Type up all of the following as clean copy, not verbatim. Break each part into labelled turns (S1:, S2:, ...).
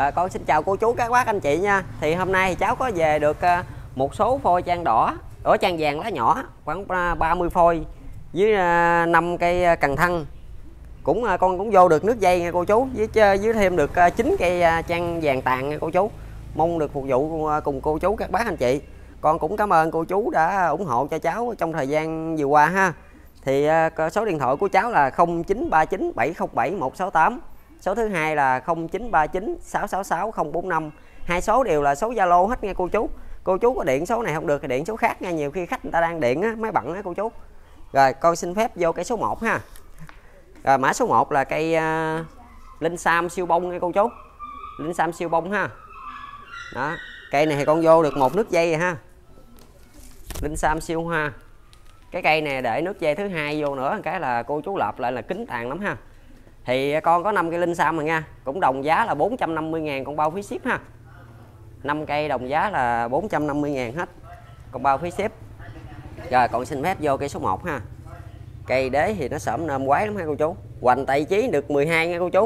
S1: Con xin chào cô chú các bác anh chị nha. Thì hôm nay thì cháu có về được một số phôi trang đỏ, trang vàng lá nhỏ khoảng 30 phôi với 5 cây cần thăng. Con cũng vô được nước dây nha cô chú, với thêm được 9 cây trang vàng tàn nha cô chú. Mong được phục vụ cùng cô chú các bác anh chị. Con cũng cảm ơn cô chú đã ủng hộ cho cháu trong thời gian vừa qua ha. Thì số điện thoại của cháu là 0939 707 168. Số thứ hai là 0939 666 045. Hai số đều là số Zalo hết nha cô chú. Cô chú có điện số này không được thì điện số khác nha, nhiều khi khách người ta đang điện á, máy bận á cô chú. Rồi con xin phép vô cây số 1 ha. Rồi mã số 1 là cây Linh Sam siêu bông nha cô chú. Linh Sam siêu bông ha. Đó, cây này thì con vô được một nước dây rồi ha. Linh Sam siêu hoa. Cái cây này để nước dây thứ hai vô nữa cái là cô chú lợp lại là kính tàn lắm ha. Thì con có 5 cây Linh Sam rồi nha, cũng đồng giá là 450.000 con bao phí ship ha. 5 cây đồng giá là 450.000 hết, con bao phí ship. Rồi con xin phép vô cây số 1 ha. Cây đế thì nó sẫm nôm quái lắm ha cô chú. Hoành tại chí được 12 nha cô chú.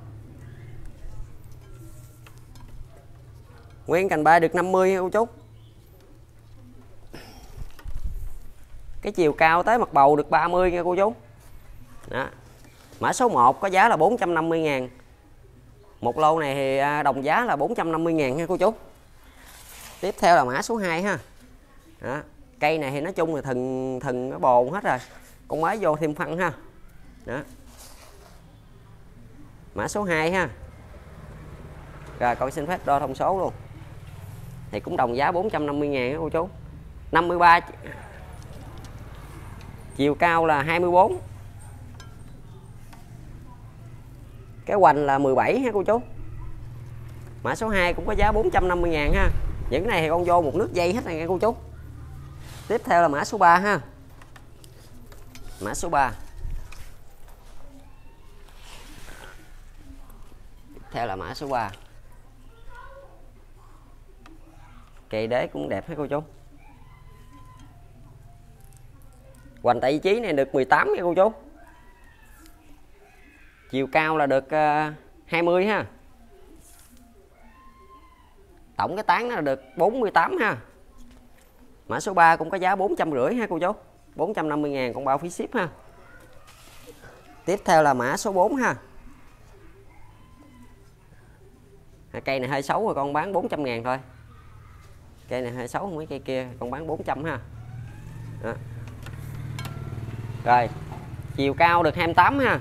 S1: Nguyên cành ba được 50 nha cô chú. Cái chiều cao tới mặt bầu được 30 nha cô chú. Đó. Mã số 1 có giá là 450.000. Một lô này thì đồng giá là 450.000 nha cô chú. Tiếp theo là mã số 2 ha. Đó. Cây này thì nói chung là thừng nó bồn hết rồi. Con mới vô thêm phân ha. Đó. Mã số 2 ha. Rồi con xin phép đo thông số luôn. Thì cũng đồng giá 450.000 nha cô chú. 53. Chiều cao là 24. Cái hoành là 17 ha cô chú. Mã số 2 cũng có giá 450.000 ha. Những cái này thì con vô một nước dây hết này nha cô chú. Tiếp theo là mã số 3 ha. Mã số 3. Tiếp theo là mã số 3. Cây đế cũng đẹp ha cô chú. Hoành tại vị trí này được 18 nha cô chú. Chiều cao là được 20 ha. Tổng cái tán nó là được 48 ha. Mã số 3 cũng có giá 450 ha cô chú. 450.000 con bao phí ship ha. Tiếp theo là mã số 4 ha. Cây này hơi xấu rồi con bán 400.000 thôi. Cây này hơi xấu không mấy cây kia con bán 400 ha. Đó. Rồi, chiều cao được 28 ha.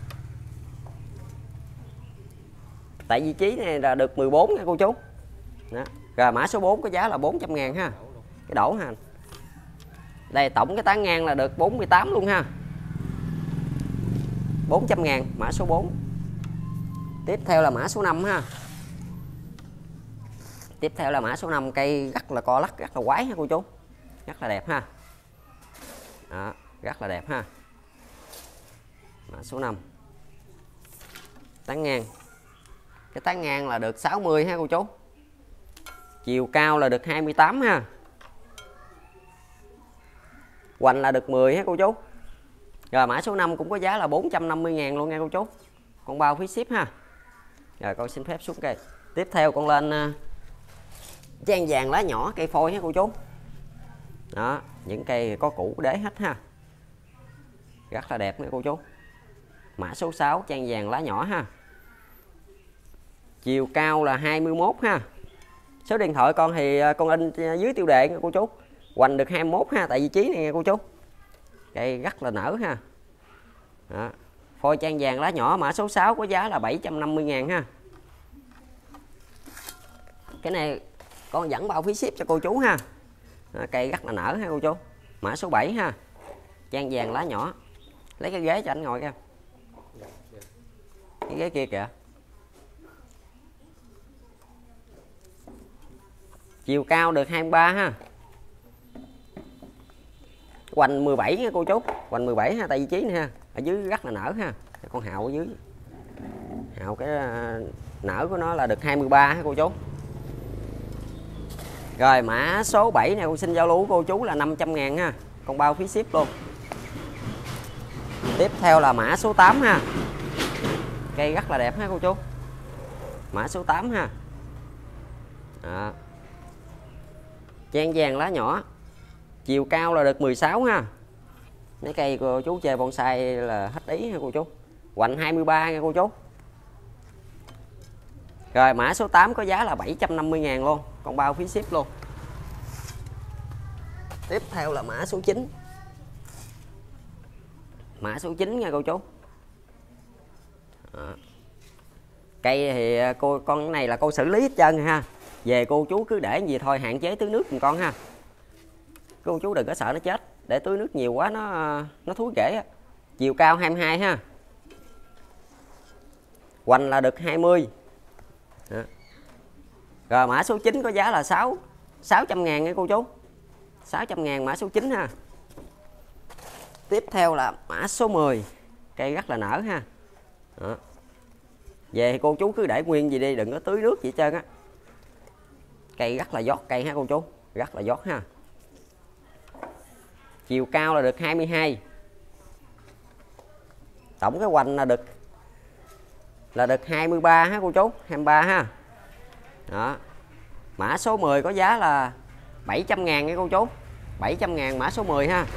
S1: Tại vị trí này là được 14 nha cô chú. Đó. Rồi mã số 4 có giá là 400.000 ha. Cái đổ ha. Đây tổng cái tán ngang là được 48 luôn ha. 400.000 mã số 4. Tiếp theo là mã số 5 ha. Tiếp theo là mã số 5, cây rất là co lắc, rất là quái ha cô chú. Rất là đẹp ha. Đó, rất là đẹp ha. Mã số 5. Tán ngang. Cái tán ngang là được 60 ha cô chú. Chiều cao là được 28 ha. Hoành là được 10 ha cô chú. Rồi mã số 5 cũng có giá là 450.000 luôn nha cô chú. Con bao phí ship ha. Rồi con xin phép xuống cây. Tiếp theo con lên trang vàng lá nhỏ cây phôi ha cô chú. Đó, những cây có củ đế hết ha. Rất là đẹp nha cô chú. Mã số 6 trang vàng lá nhỏ ha. Chiều cao là 21 ha. Số điện thoại con thì con in dưới tiêu đề nha cô chú. Hoành được 21 ha, tại vị trí này nha cô chú. Cây rất là nở ha. Đó. Phôi trang vàng lá nhỏ mã số 6 có giá là 750.000 ha. Cái này con dẫn bao phí ship cho cô chú ha. Đó, cây rất là nở ha cô chú. Mã số 7 ha. Trang vàng lá nhỏ. Lấy cái ghế cho anh ngồi kìa. Cái ghế kia kìa. Chiều cao được 23 ha. Hoành 17 nha cô chú. Hoành 17 ha, tại vị trí này ha. Ở dưới rất là nở ha. Con hào ở dưới. Hào cái nở của nó là được 23 ha cô chú. Rồi mã số 7 này con xin giao lưu của cô chú là 500.000 ha. Con bao phí ship luôn. Tiếp theo là mã số 8 ha. Cây rất là đẹp ha cô chú. Mã số 8 ha. Đó. Trang vàng lá nhỏ. Chiều cao là được 16 ha. Mấy cây cô chú chơi bonsai là hết ý ha cô chú. Hoành 23 nha cô chú. Rồi mã số 8 có giá là 750.000 luôn, còn bao phí ship luôn. Tiếp theo là mã số 9. Mã số 9 nha cô chú. Đó. Cây thì con cái này là cô xử lý hết trơn ha. Về cô chú cứ để gì thôi, hạn chế tưới nước giùm con ha. Cô chú đừng có sợ nó chết, để tưới nước nhiều quá nó thúi rễ á. Chiều cao 22 ha. Hoành là được 20. Đó. Rồi mã số 9 có giá là 600.000 nha cô chú. 600.000 mã số 9 ha. Tiếp theo là mã số 10. Cây rất là nở ha. Đó. Về thì cô chú cứ để nguyên gì đi, đừng có tưới nước gì hết trơn á. Cây rất là giót cây ha cô chú, rất là giót ha. Chiều cao là được 22. Tổng cái hoành là được 23 ha cô chú, 23 ha. Đó. Mã số 10 có giá là 700.000 nha cô chú. 700.000 mã số 10 ha.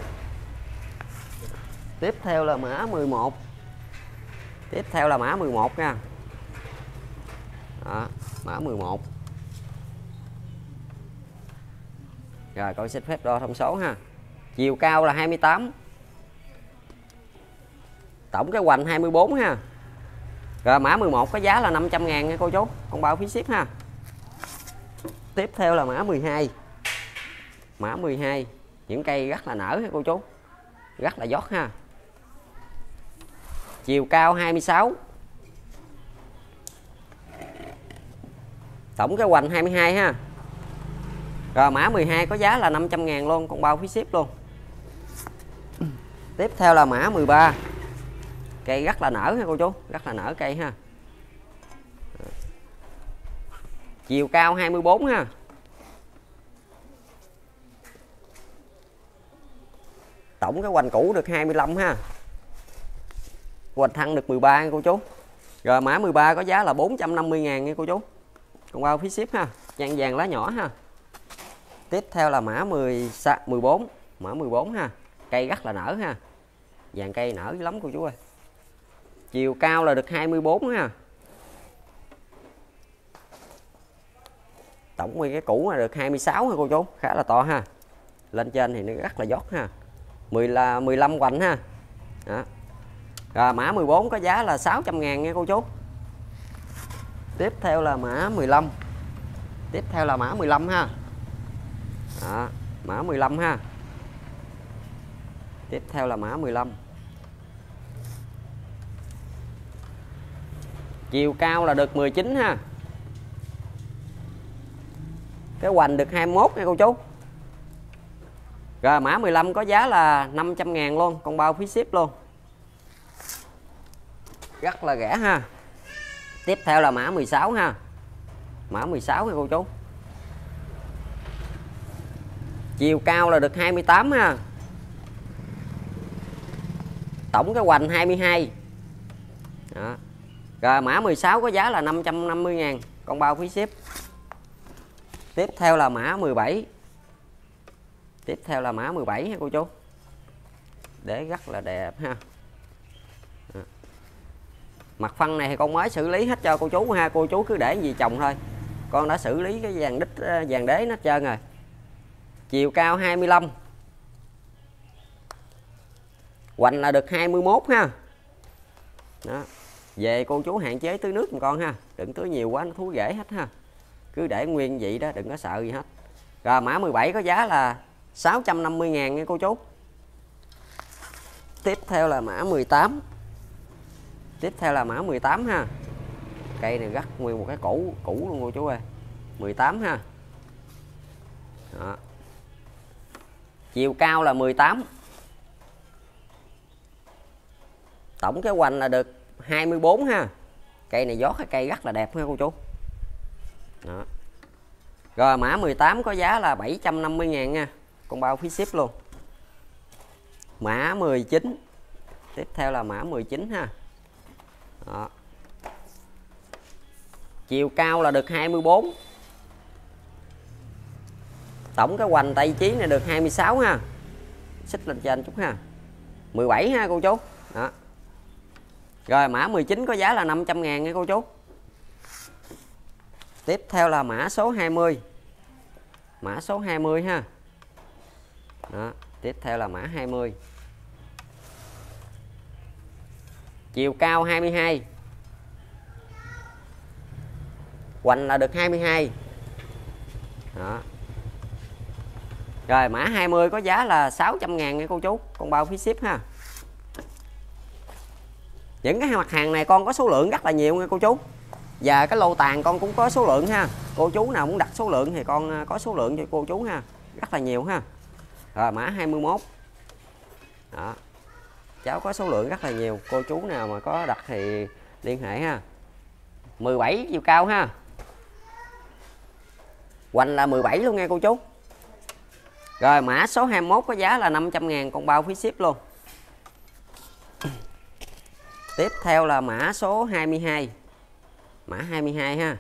S1: Tiếp theo là mã 11. Tiếp theo là mã 11 nha. Đó, mã 11. Rồi con xin phép đo thông số ha. Chiều cao là 28. Tổng cái hoành 24 ha. Rồi mã 11 có giá là 500.000 nha cô chú, con bao phí ship ha. Tiếp theo là mã 12. Mã 12. Những cây rất là nở ha cô chú, rất là giót ha. Chiều cao 26. Tổng cái hoành 22 ha. Rồi mã 12 có giá là 500.000 luôn, con bao phí ship luôn. Tiếp theo là mã 13. Cây rất là nở ha cô chú, rất là nở cây ha. Chiều cao 24 ha. Tổng cái hoành cũ được 25 ha. Hoành thân được 13 nha cô chú. Rồi mã 13 có giá là 450.000 nha cô chú, còn bao phí ship ha. Trang vàng lá nhỏ ha. Tiếp theo là mã 14. Mã 14 ha. Cây rất là nở ha. Vàng cây nở lắm cô chú ơi. Chiều cao là được 24 ha. Tổng nguyên cái cũ là được 26 ha cô chú, khá là to ha. Lên trên thì nó rất là giót ha. 15 hoành ha. Đó. Rồi mã 14 có giá là 600.000 nha cô chú. Tiếp theo là mã 15. Tiếp theo là mã 15 ha. Đó, mã 15 ha. Tiếp theo là mã 15. Chiều cao là được 19 ha. Cái hoành được 21 nha cô chú. Rồi mã 15 có giá là 500.000 luôn, còn bao phí ship luôn. Rất là rẻ ha. Tiếp theo là mã 16 ha. Mã 16 nha cô chú. Chiều cao là được 28 ha. Tổng cái hoành 22. Đó. Rồi mã 16 có giá là 550.000, còn bao phí ship. Tiếp theo là mã 17. Tiếp theo là mã 17 ha cô chú. Để rất là đẹp ha. Đó. Mặt phân này thì con mới xử lý hết cho cô chú ha. Cô chú cứ để gì trồng thôi. Con đã xử lý cái vàng đế nó hết trơn rồi. Chiều cao 25. Hoành là được 21 ha. Đó. Về cô chú hạn chế tưới nước giùm con ha. Đừng tưới nhiều quá nó thúi rễ hết ha. Cứ để nguyên vậy đó, đừng có sợ gì hết. Rồi mã 17 có giá là 650.000 nha cô chú. Tiếp theo là mã 18. Tiếp theo là mã 18 ha. Cây này rất nguyên một cái cũ luôn cô chú ơi. 18 ha. Đó. Chiều cao là 18. Tổng cái hoành là được 24 ha. Cây này giót, cái cây rất là đẹp ha cô chú. Đó. Rồi mã 18 có giá là 750.000 nha, còn bao phí ship luôn. Mã 19. Tiếp theo là mã 19 ha. Đó. Chiều cao là được 24. Tổng cái hoành tay chí này được 26 ha. Xích lên trên chút ha. 17 ha cô chú. Đó. Rồi mã 19 có giá là 500.000 nha cô chú. Tiếp theo là mã số 20. Mã số 20 ha. Đó. Tiếp theo là mã 20. Chiều cao 22. Hoành là được 22. Đó. Rồi mã 20 có giá là 600.000 nha cô chú. Con bao phí ship ha. Những cái mặt hàng này con có số lượng rất là nhiều nha cô chú. Và cái lô tàn con cũng có số lượng ha. Cô chú nào muốn đặt số lượng thì con có số lượng cho cô chú ha. Rất là nhiều ha. Rồi mã 21. Đó. Cháu có số lượng rất là nhiều. Cô chú nào mà có đặt thì liên hệ ha. 17 chiều cao ha. Hoành là 17 luôn nha cô chú. Rồi mã số 21 có giá là 500.000 con bao phí ship luôn. Tiếp theo là mã số 22. Mã 22 ha.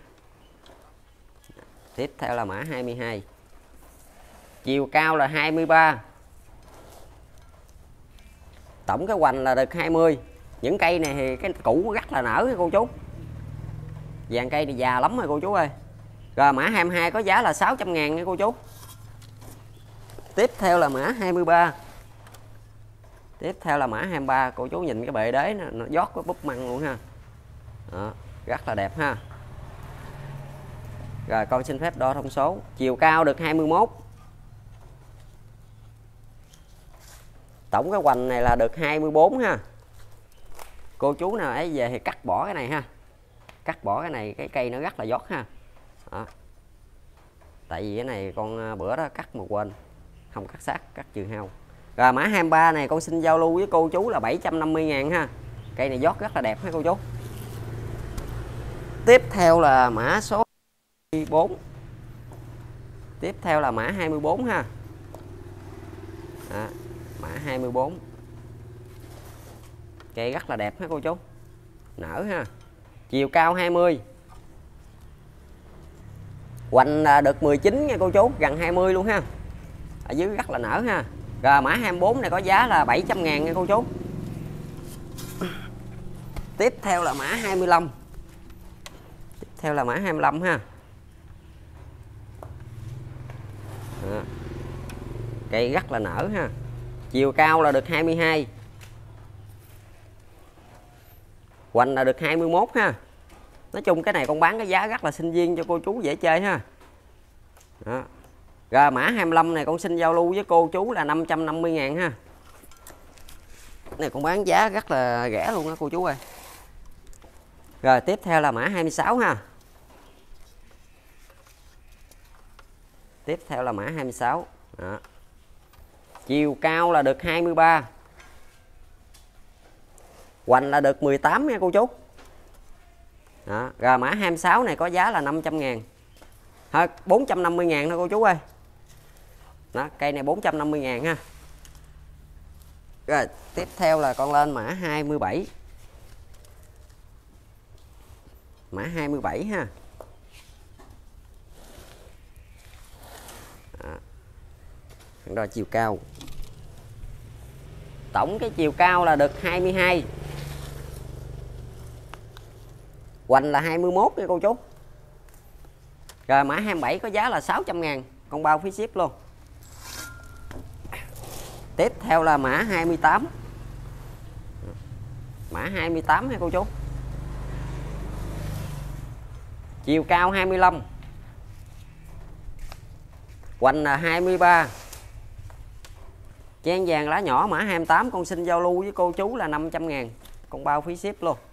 S1: Tiếp theo là mã 22. Chiều cao là 23. Tổng cái hoành là được 20. Những cây này thì cái củ rất là nở cô chú. Dàn cây thì già lắm rồi cô chú ơi. Rồi mã 22 có giá là 600.000 nha cô chú. Tiếp theo là mã 23. Tiếp theo là mã 23. Cô chú nhìn cái bệ đế nó giót cái búp măng luôn ha. Đó, rất là đẹp ha. Rồi con xin phép đo thông số. Chiều cao được 21. Tổng cái hoành này là được 24 ha. Cô chú nào ấy về thì cắt bỏ cái này ha. Cắt bỏ cái này, cái cây nó rất là giót ha. Đó. Tại vì cái này con bữa đó cắt mà quên. Không cắt sát, cắt trừ hao. Rồi mã 23 này con xin giao lưu với cô chú là 750.000 ha. Cây này giót rất là đẹp ha cô chú. Tiếp theo là mã số 24. Tiếp theo là mã 24 ha. Đó, mã 24. Cây rất là đẹp ha cô chú. Nở ha. Chiều cao 20. Hoành được 19 nha cô chú, gần 20 luôn ha. Ở dưới rất là nở ha. Rồi mã 24 này có giá là 700.000 nha cô chú. Tiếp theo là mã 25. Tiếp theo là mã 25 ha. Đó. Cây rất là nở ha. Chiều cao là được 22. Hoành là được 21 ha. Nói chung cái này con bán cái giá rất là sinh viên cho cô chú dễ chơi ha. Đó. Rồi mã 25 này con xin giao lưu với cô chú là 550.000 ha. Này con bán giá rất là rẻ luôn đó cô chú ơi. Rồi tiếp theo là mã 26 ha. Tiếp theo là mã 26. Đó. Chiều cao là được 23. Hoành là được 18 nha cô chú. Đó. Rồi mã 26 này có giá là 500.000. 450.000 thôi cô chú ơi. Đó, cây này 450.000 ha. Rồi tiếp theo là con lên mã 27. Mã 27 ha. Đo chiều cao. Tổng cái chiều cao là được 22. Hoành là 21 nha cô chú. Rồi mã 27 có giá là 600.000. Con bao phí ship luôn. Tiếp theo là mã 28. Mã 28 ha cô chú. Chiều cao 25. Hoành là 23. Trang vàng lá nhỏ mã 28 con xin giao lưu với cô chú là 500.000. Con bao phí ship luôn.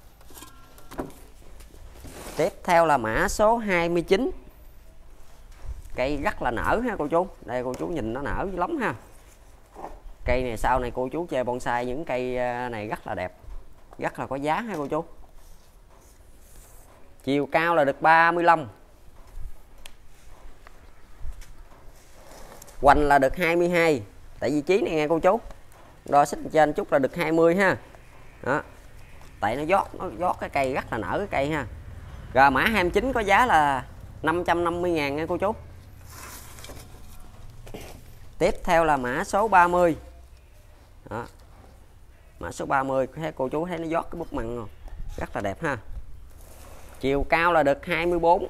S1: Tiếp theo là mã số 29. Cây rất là nở ha cô chú. Đây cô chú nhìn nó nở lắm ha. Cây này sau này cô chú chơi bonsai những cây này rất là đẹp. Rất là có giá ha cô chú. Chiều cao là được 35. Hoành là được 22. Tại vị trí này nghe cô chú. Đo xích trên chút là được 20 ha. Đó. Tại nó giót cái cây rất là nở cái cây ha. Rồi mã 29 có giá là 550.000 nha cô chú. Tiếp theo là mã số 30. Đó. Mã số 30 thấy cô chú thấy nó giót cái bút măng không? Rất là đẹp ha. Chiều cao là được 24.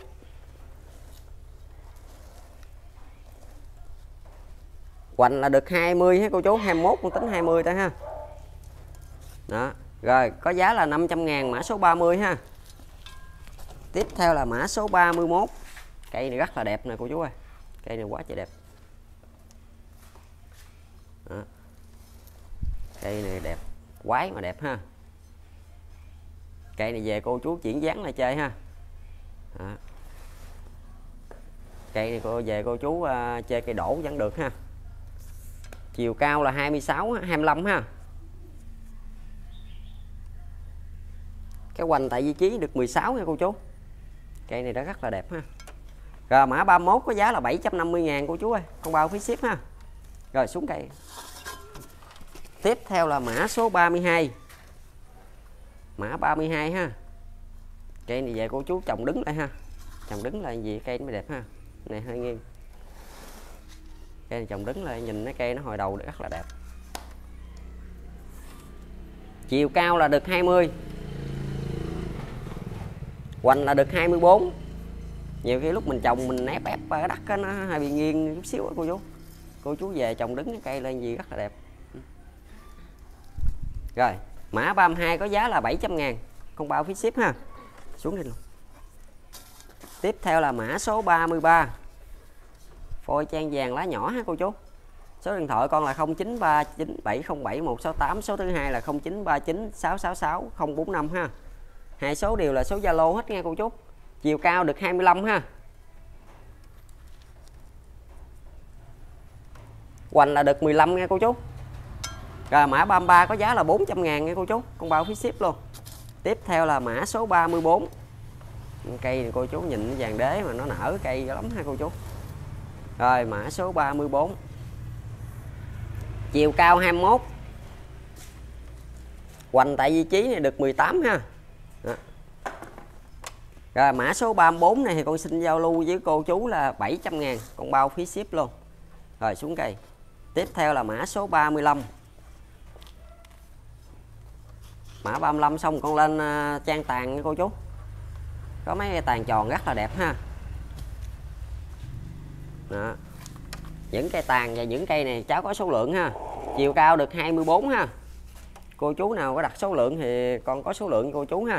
S1: Hoành là được 20 ha cô chú, 21 con tính 20 ta ha. Đó. Rồi có giá là 500.000 mã số 30 ha. Tiếp theo là mã số 31. Cây này rất là đẹp nè cô chú ơi. Cây này quá trời đẹp. Đó. Cây này đẹp, quái mà đẹp ha. Cây này về cô chú chuyển dáng lại chơi ha. Đó. Cây này cô về cô chú chơi cây đổ vẫn được ha. Chiều cao là 26, 25 ha. Cái hoành tại vị trí được 16 nha cô chú. Cây này đã rất là đẹp ha. Rồi mã 31 có giá là 750.000 cô chú ơi, không bao phí ship ha. Rồi xuống cây. Tiếp theo là mã số 32. Mã 32 ha. Cây này về cô chú trồng đứng lại ha. Trồng đứng lại gì cây nó mới đẹp ha. Này hơi nghiêng. Cây này trồng đứng lại nhìn cái cây nó hồi đầu rất là đẹp. Chiều cao là được 20. Hoành là được 24. Nhiều khi lúc mình trồng mình ép cái đất nó hơi bị nghiêng chút xíu cô chú. Cô chú về trồng đứng cái cây lên gì rất là đẹp. Rồi mã 32 có giá là 700.000, không bao phí ship ha. Xuống đi luôn. Tiếp theo là mã số 33. Phôi trang vàng lá nhỏ ha cô chú. Số điện thoại con là 0939707168. Số thứ hai là 0939666045 ha. Hai số đều là số Zalo hết nha cô chú. Chiều cao được 25 ha. Hoành là được 15 nha cô chú. Rồi mã 33 có giá là 400.000 nha cô chú, không bao phí ship luôn. Tiếp theo là mã số 34. Cây này cô chú nhìn vàng đế mà nó nở cây lắm ha cô chú. Rồi mã số 34. Chiều cao 21. Hoành tại vị trí này được 18 ha. Đó. Rồi mã số 34 này thì con xin giao lưu với cô chú là 700.000, còn bao phí ship luôn. Rồi xuống cây. Tiếp theo là mã số 35. Mã 35 xong con lên trang tàn nha cô chú. Có mấy cái tàn tròn rất là đẹp ha. Đó. Những cây tàn và những cây này cháu có số lượng ha. Chiều cao được 24 ha. Cô chú nào có đặt số lượng thì con có số lượng cô chú ha.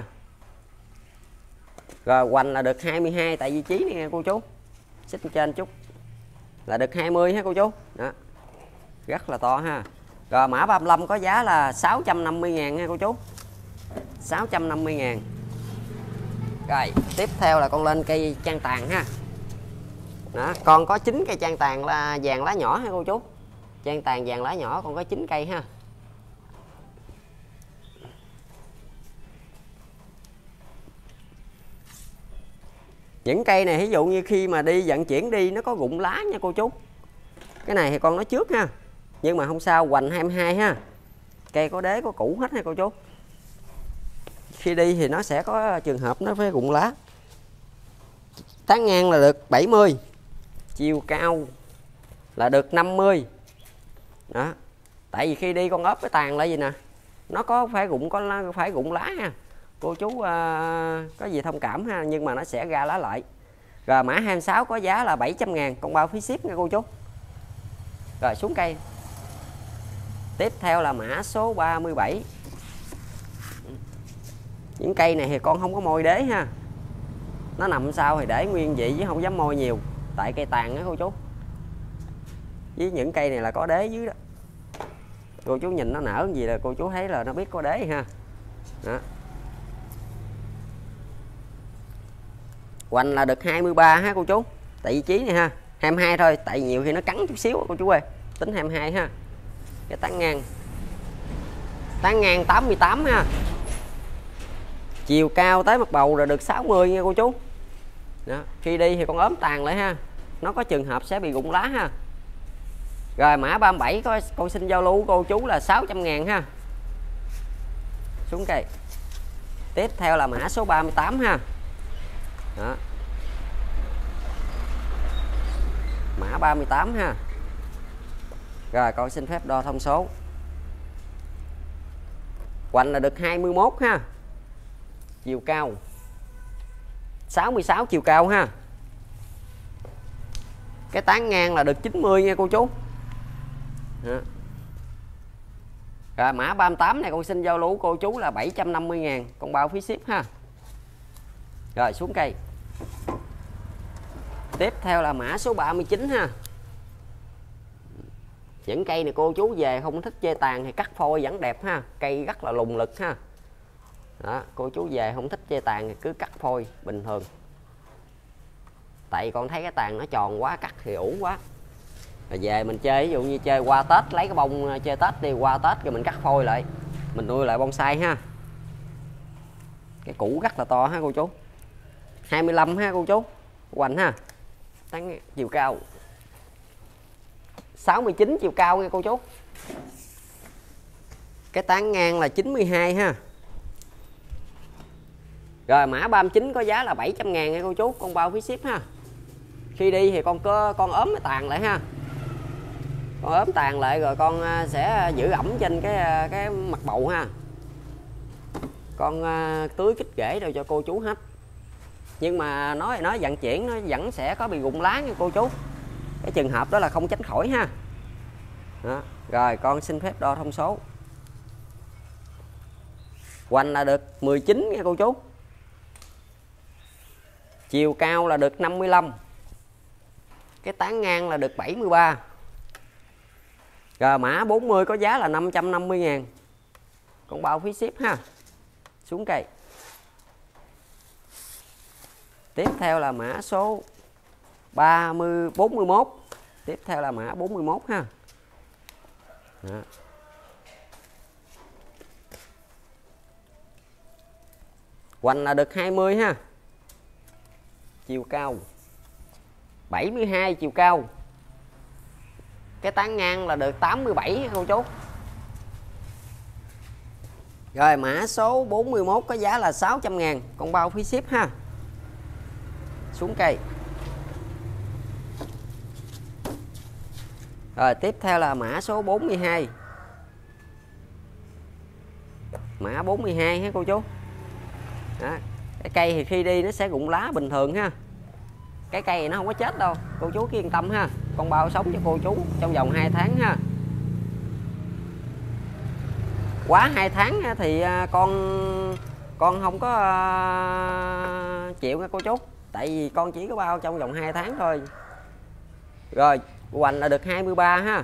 S1: Rồi hoành là được 22 tại vị trí này nha cô chú. Xích trên chút là được 20 ha cô chú. Đó. Rất là to ha. Rồi mã 35 có giá là 650.000 nha cô chú. 650.000. Rồi tiếp theo là con lên cây trang tàn ha. Đó, con có 9 cây trang tàn là vàng lá nhỏ ha cô chú. Trang tàn vàng lá nhỏ con có 9 cây ha. Những cây này ví dụ như khi mà đi vận chuyển đi nó có rụng lá nha cô chú. Cái này thì con nói trước ha. Nhưng mà không sao, hoành 22 ha. Cây có đế có củ hết ha cô chú. Khi đi thì nó sẽ có trường hợp nó phải rụng lá. Tán ngang là được 70. Chiều cao là được 50. Đó. Tại vì khi đi con ốp cái tàn lại gì nè, nó có phải rụng lá ha. Cô chú có gì thông cảm ha, nhưng mà nó sẽ ra lá lại. Rồi mã 26 có giá là 700.000, còn bao phí ship nha cô chú. Rồi xuống cây. Tiếp theo là mã số 37. Những cây này thì con không có môi đế ha. Nó nằm sau thì để nguyên vị chứ không dám môi nhiều. Tại cây tàn á cô chú. Với những cây này là có đế dưới đó. Cô chú nhìn nó nở gì là cô chú thấy là nó biết có đế ha. Đó. Hoành là được 23 ha cô chú. Tại vị trí này ha. 22 thôi, tại nhiều khi nó cắn chút xíu cô chú ơi. Tính 22 ha. Cái tán ngang. Tán ngang 88 ha. Chiều cao tới mặt bầu là được 60 nha cô chú. Đó. Khi đi thì con ốm tàn lại ha. Nó có trường hợp sẽ bị rụng lá ha. Rồi mã 37 có con xin giao lưu cô chú là 600.000 ha. Xuống cây. Tiếp theo là mã số 38 ha. Đó. Mã 38 ha. Rồi con xin phép đo thông số. Hoành là được 21 ha. Chiều cao 66 chiều cao ha. Cái tán ngang là được 90 nha cô chú. Đó. Rồi mã 38 này con xin giao lưu cô chú là 750.000, con bao phí ship ha. Rồi xuống cây. Tiếp theo là mã số 39 ha. Những cây này cô chú về không thích chê tàn thì cắt phôi vẫn đẹp ha. Cây rất là lùng lực ha. Đó, cô chú về không thích chê tàn thì cứ cắt phôi bình thường. Tại con thấy cái tàn nó tròn quá, cắt thì ủ quá. Rồi về mình chơi, ví dụ như chơi qua Tết, lấy cái bông chơi Tết đi, qua Tết rồi mình cắt phôi lại, mình nuôi lại bonsai ha. Cái củ rất là to ha cô chú. 25 ha cô chú. Hoành ha. Tán chiều cao 69 chiều cao nha cô chú. Cái tán ngang là 92 ha. Rồi mã 39 có giá là 700.000 nha cô chú, con bao phí ship ha. Khi đi thì con ốm cái tàn lại ha. Con ốm tàn lại rồi con sẽ giữ ẩm trên cái mặt bầu ha. Con tưới kích rễ đâu cho cô chú hết. Nhưng mà nó vận chuyển nó vẫn sẽ có bị rụng lá nha cô chú. Cái trường hợp đó là không tránh khỏi ha. Đó. Rồi con xin phép đo thông số. Hoành là được 19 nha cô chú. Chiều cao là được 55. Cái tán ngang là được 73. Rồi mã 40 có giá là 550.000, con bao phí ship ha. Xuống cây. Tiếp theo là mã số 41. Tiếp theo là mã 41 ha. Đó. Hoành là được 20 ha. Chiều cao 72 chiều cao. Cái tán ngang là được 87 cô chú. Rồi mã số 41 có giá là 600.000, con bao phí ship ha. Xuống cây. Rồi tiếp theo là mã số 42. Mã 42 ha cô chú. Đó. Cái cây thì khi đi nó sẽ rụng lá bình thường ha. Cái cây thì nó không có chết đâu, cô chú cứ yên tâm ha. Con bao sống cho cô chú trong vòng 2 tháng ha. Quá 2 tháng thì con không có chịu nha cô chú. Tại vì con chỉ có bao trong vòng 2 tháng thôi. Rồi hoành là được 23 ha.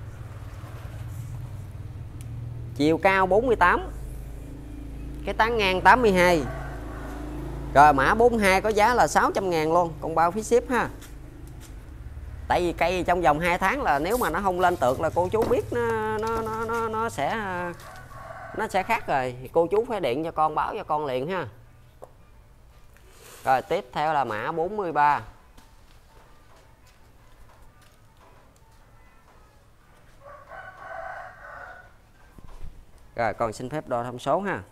S1: Chiều cao 48. Cái tán ngang 82. Rồi mã 42 có giá là 600.000 luôn, con bao phí ship ha. Tại vì cây trong vòng 2 tháng là nếu mà nó không lên tượng là cô chú biết nó sẽ khác rồi, thì cô chú phải điện cho con, báo cho con liền ha. Rồi tiếp theo là mã 43. Rồi con xin phép đo thông số ha.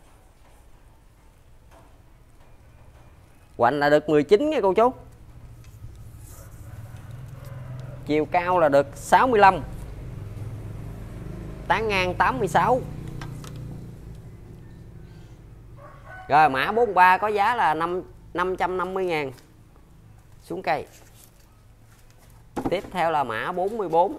S1: Hoành là được 19 nha cô chú. Chiều cao là được 65. Tán ngang 86. Rồi mã 43 có giá là 550.000. Xuống cây. Tiếp theo là mã 44.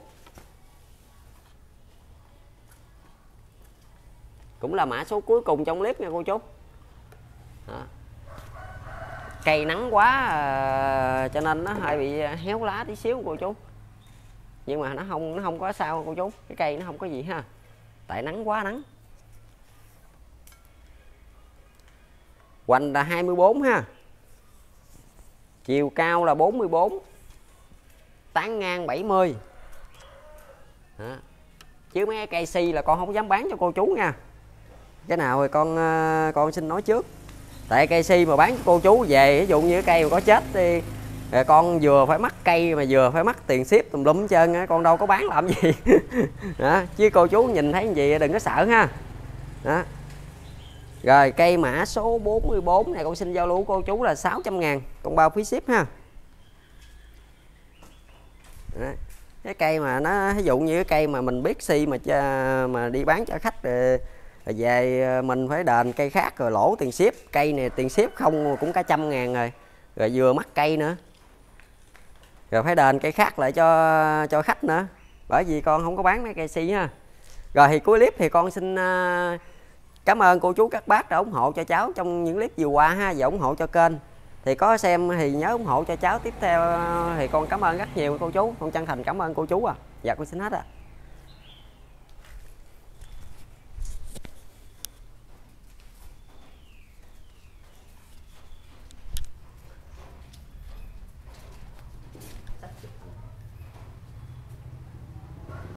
S1: Cũng là mã số cuối cùng trong clip nha cô chú. Đó. Cây nắng quá cho nên nó hơi bị héo lá tí xíu cô chú. Nhưng mà nó không có sao cô chú. Cái cây nó không có gì ha. Tại nắng quá nắng. Hoành là 24 ha. Chiều cao là 44. Tán ngang 70. Đó. Chứ mấy cây si là con không dám bán cho cô chú nha. Cái nào thì con xin nói trước. Tại cây si mà bán cho cô chú về, ví dụ như cái cây mà có chết thì con vừa phải mắc cây mà vừa phải mắc tiền ship tùm lum hết trơn á, con đâu có bán làm gì. Đó, chứ cô chú nhìn thấy gì đừng có sợ ha. Đó. Rồi cây mã số 44 này con xin giao lưu cô chú là 600.000 con bao phí ship ha. Đấy. Cái cây mà nó ví dụ như cái cây mà mình biết si mà đi bán cho khách rồi về mình phải đền cây khác rồi lỗ tiền ship, cây này tiền ship không cũng cả 100.000 rồi vừa mắc cây nữa, rồi phải đền cây khác lại cho khách nữa, bởi vì con không có bán mấy cây si ha. Rồi thì cuối clip thì con xin cảm ơn cô chú các bác đã ủng hộ cho cháu trong những clip vừa qua ha, và ủng hộ cho kênh. Thì có xem thì nhớ ủng hộ cho cháu tiếp theo, thì con cảm ơn rất nhiều cô chú, con chân thành cảm ơn cô chú. Dạ con xin hết ạ.